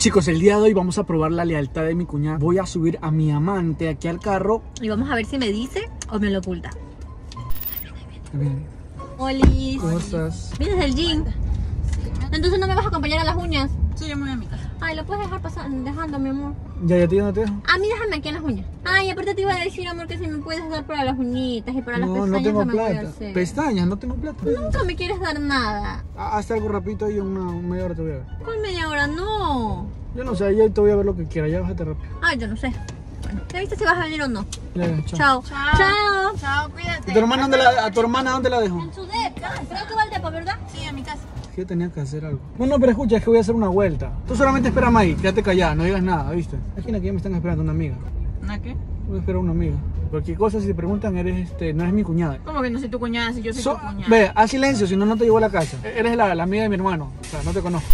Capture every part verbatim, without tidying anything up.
Chicos, el día de hoy vamos a probar la lealtad de mi cuñada. Voy a subir a mi amante aquí al carro. Y vamos a ver si me dice o me lo oculta. Bien. Olis. ¿Cómo estás? ¿Vienes del gym? Entonces no me vas a acompañar a las uñas. Sí, yo me voy a mi casa. Ay, lo puedes dejar pasar, dejando, mi amor. Ya, ya te no te dejo. A mí déjame aquí en las uñas. Ay, aparte te iba a decir, amor, que si me puedes dar para las uñitas y para las No, pestañas. no tengo que me voy a plata. hacer. Pestañas, no tengo plata. Nunca me quieres dar nada. Ah, Hazte algo rapidito y una media hora te voy a ver. ¿Cuál media hora? No. Yo no sé, ya te voy a ver lo que quiera. Ya bájate rápido. Ay, yo no sé. Bueno, ¿te viste si vas a venir o no? Ya, ya, chao. Chao. Chao. Chao. Chao, cuídate. ¿Y tu hermana dónde la, ¿A tu hermana dónde la dejo? En su depa. Creo que va al depa, ¿verdad? Sí, a mi casa. Es que yo tenía que hacer algo. No, no, pero escucha, es que voy a hacer una vuelta. Tú solamente espérame ahí, quédate callada, no digas nada, ¿viste? Imagina que ya me están esperando una amiga. ¿Una qué? Voy a esperar a una amiga. Cualquier cosa, si te preguntan, eres este, no eres mi cuñada. ¿Cómo que no soy tu cuñada si yo soy So- tu cuñada? Ve, haz silencio, si no, no te llevo a la casa. E- Eres la, la amiga de mi hermano, o sea, no te conozco.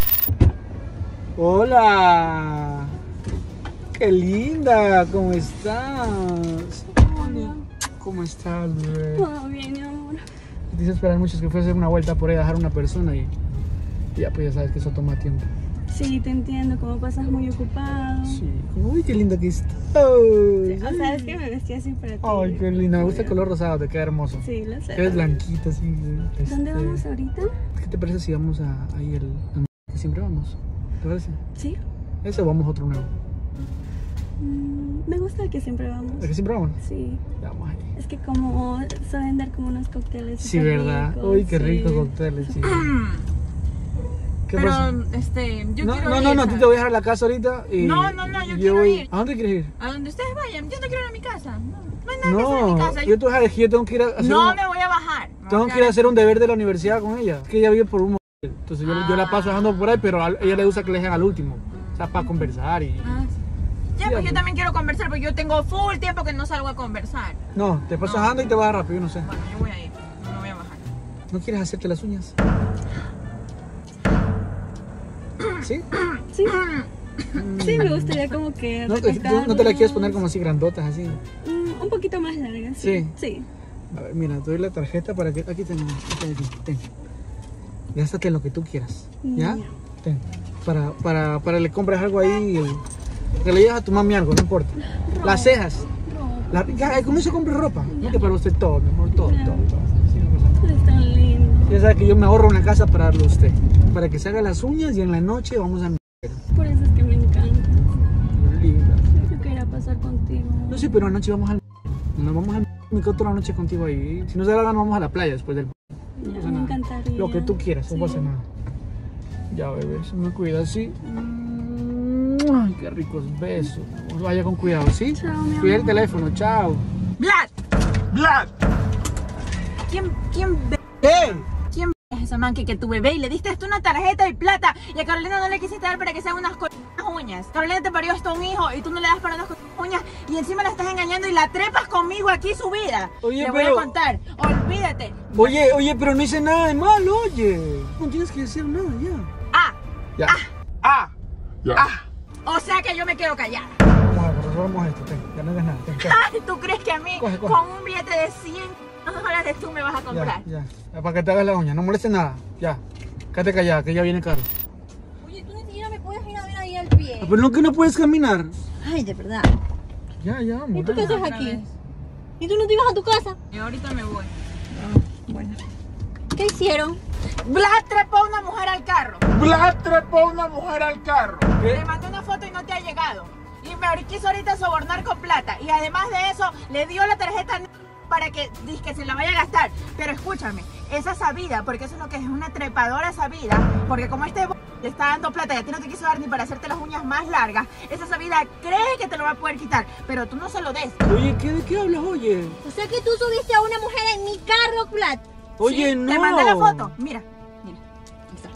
Hola. Qué linda, ¿cómo estás? Hola. ¿Cómo estás, bebé? Todo bien, mi amor. Te hice esperar mucho, es que fue a hacer una vuelta por ahí a dejar a una persona y, y ya, pues ya sabes que eso toma tiempo. Sí, te entiendo, como pasas muy ocupado. Sí, uy, qué linda que estás. Sí, o sea, es que me vestí así para ti. Ay, qué linda, me gusta el color rosado, te queda hermoso. Sí, lo sé. Eres blanquita, así. ¿Dónde este, vamos ahorita? ¿Qué te parece si vamos a ahí el al que siempre vamos? ¿Te parece? Sí. Ese o vamos a otro nuevo. Mm, me gusta el que siempre vamos. ¿El que siempre vamos? Sí. Ya, vamos ahí. Es que como saben dar como unos cócteles. Sí, súper ¿verdad? ricos, Uy, qué sí. rico cóctel, sí. ¿Qué Pero, pasa? este, yo No, quiero no, ir. no, no, a ti ¿sabes? te voy a dejar a la casa ahorita y... No, no, no, yo y quiero voy- ir. ¿A dónde quieres ir? A donde ustedes vayan. Yo no quiero ir a mi casa. No, no hay nada que hacer en No, mi casa. yo te voy a dejar, es que yo tengo que ir a hacer no un- me voy a bajar. Me voy Tengo a que ir quedar a hacer un deber de la universidad con ella. Es que ella vive por un... Entonces yo, yo la paso dejando por ahí, pero a ella le gusta que le dejen al último. O sea, para conversar y... Ah, sí. Ya, Sí, pues yo amor. también quiero conversar, porque yo tengo full tiempo que no salgo a conversar. No, te pasas No. dejando y te vas rápido, yo no sé. Bueno, yo voy a ir. No me voy a bajar. ¿No quieres hacerte las uñas? ¿Sí? Sí. Sí, me gustaría como que. ¿No, te- tú no te la quieres poner como recortarlos. así grandotas, así? Mm, un poquito más largas. Sí. Sí. A ver, mira, te doy la tarjeta para que... Aquí tengo, aquí, aquí, ten. Gástate en lo que tú quieras, ¿ya? Ya. Ten. Para, para, para le compres algo ahí, el- que le lleves a tu mami algo, no importa. Las cejas. No, La, ya, con eso compre ropa. No te para usted todo, mi amor, todo, Ya. todo, todo. Sí, no pasa nada. es tan lindo. Ya sabe que yo me ahorro una casa para darle a usted. Para que se haga las uñas y en la noche vamos a... Por eso es que me encanta. Linda. Yo quería pasar contigo. No sé, pero anoche vamos al... Nos vamos al... Me quedo toda la noche contigo ahí. Si no se da la gana, vamos a la playa después del... Ya, pasa me nada. encantaría. Lo que tú quieras, no Sí. pasa nada. Ya, bebé, se me cuida, ¿sí? Ay, qué ricos besos. Vaya con cuidado, ¿sí? Chao, mi Cuida el amor. teléfono, chao. ¡Vlad! ¡Vlad! ¿Quién, quién, ve- ¿Qué? quién es esa man que, que tu bebé y le diste hasta una tarjeta y plata y a Carolina no le quisiste dar para que se hagan unas co- uñas? Carolina te parió hasta un hijo y tú no le das para unas co- uñas y encima la estás engañando y la trepas conmigo aquí subida. Oye, le pero- voy a contar. Olvídate. Oye, oye, pero no hice nada de malo, oye. No tienes que decir nada, ya. Ah, Ya. Ah. ah. O sea que yo me quedo callada. Vamos a resolvamos esto, ten. Ya no hagas nada, ten, ten. Ay, ¿tú crees que a mí Coge, coge. con un billete de cien dólares tú me vas a comprar? Ya, ya. Ya, para que te hagas la uña, no molestes nada. Ya. Quédate callada, que ya viene caro. Oye, tú ni siquiera me puedes ir a ver ahí al pie. Ah, pero no que no puedes caminar. Ay, de verdad. Ya, ya, amor. ¿Y tú qué dale. haces Otra aquí? vez. ¿Y tú no te ibas a tu casa? Y ahorita me voy. Bueno. ¿Qué hicieron? Vlad trepó a una mujer al carro. Vlad trepó una mujer al carro. Le mandé una foto y no te ha llegado. Y me ahor- quiso ahorita sobornar con plata. Y además de eso, le dio la tarjeta n- para que, que se la vaya a gastar. Pero escúchame, esa sabida, porque eso es lo que es una trepadora sabida, porque como este b- le está dando plata y a ti no te quiso dar ni para hacerte las uñas más largas, esa sabida cree que te lo va a poder quitar, pero tú no se lo des. Oye, ¿qué, ¿de qué hablas, oye? O sea que tú subiste a una mujer en mi carro, Vlad. Oye, ¿Sí? no. Te mandé la foto. Mira, mira. Ahí está.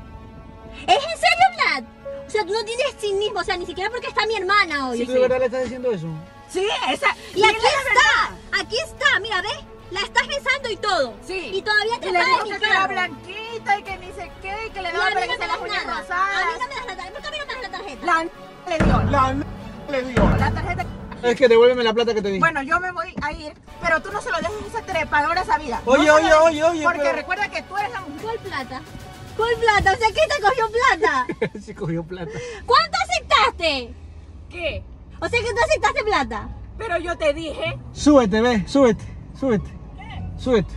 ¿Es en serio, Vlad? O sea, tú no tienes cinismo, o sea, ni siquiera porque está mi hermana hoy. ¿Sí, de verdad le estás diciendo eso? Sí, esa. Y aquí dile la verdad. está, aquí está, mira, ¿ves? La estás besando y todo. Sí. Y todavía te Y le paga dijo mi que era carro. blanquita y que ni sé qué, y que le Y daba a mí para no que me se las das uñas nada. A rosadas. mí no me das la tarjeta. ¿Por qué a mí no me das la tarjeta? La n- le dio. La n le dio. La tarjeta. Es que devuélveme la plata que te di. Bueno, yo me voy a ir, pero tú no se lo dejes a esa trepadora esa vida. No Oye, se lo oye, dejes, oye, oye, Porque pero- recuerda que tú eres la mujer. ¿Cuál plata? ¿Cuál plata? O sea, ¿qué te cogió plata? Se cogió plata. ¿Cuánto hace aceptaste? ¿Qué? O sea que tú aceptaste plata. Pero yo te dije. Súbete, ve, súbete, súbete. Súbete.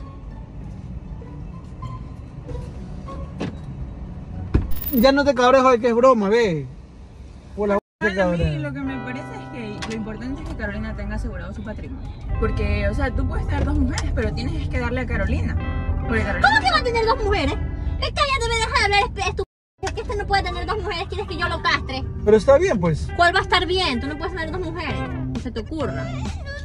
Ya no te cabres hoy que es broma, ve. Por la b te Bueno, a mí cabres. lo que me parece es que lo importante es que Carolina tenga asegurado su patrimonio. Porque, o sea, tú puedes tener dos mujeres, pero tienes que darle a Carolina. Porque Carolina... ¿Cómo que va a tener dos mujeres? Eh, cállate, me deja de hablar, es tu... Es que este no puede tener dos mujeres, quieres que yo lo castre. Pero está bien, pues. ¿Cuál va a estar bien? Tú no puedes tener dos mujeres. No se te ocurra.